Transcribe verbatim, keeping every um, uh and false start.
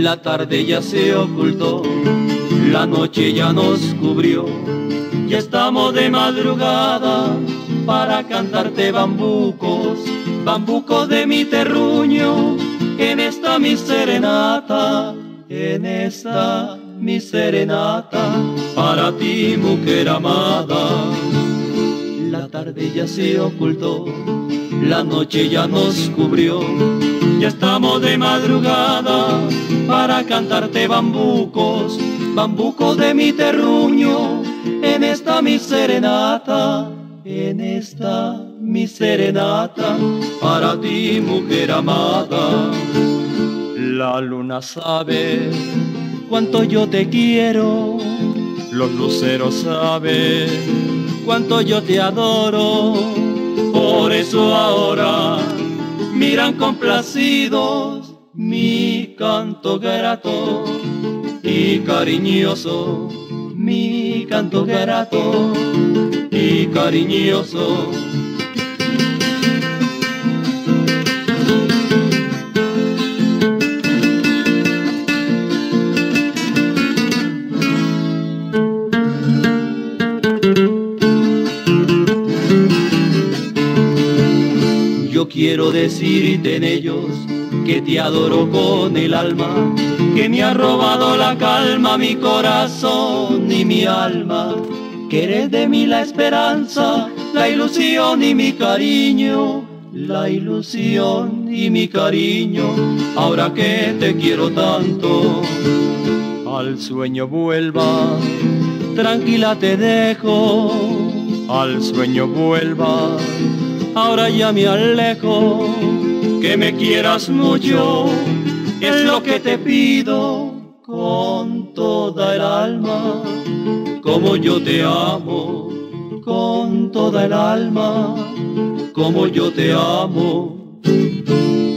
La tarde ya se ocultó, la noche ya nos cubrió, ya estamos de madrugada para cantarte bambucos, bambucos de mi terruño, en esta mi serenata, en esta mi serenata, para ti mujer amada. La tarde ya se ocultó, la noche ya nos cubrió, ya estamos de madrugada para cantarte bambucos, bambucos de mi terruño, en esta mi serenata, en esta mi serenata, para ti mujer amada. La luna sabe cuánto yo te quiero, los luceros saben cuánto yo te adoro, por eso ahora miran complacidos mi canto grato y cariñoso, mi canto grato y cariñoso. Yo quiero decirte en ellos que te adoro con el alma, que me ha robado la calma mi corazón y mi alma, que eres de mí la esperanza, la ilusión y mi cariño, la ilusión y mi cariño, ahora que te quiero tanto. Al sueño vuelva, tranquila te dejo, al sueño vuelva, ahora ya me alejo, que me quieras mucho, es lo que te pido con toda el alma, como yo te amo, con toda el alma, como yo te amo.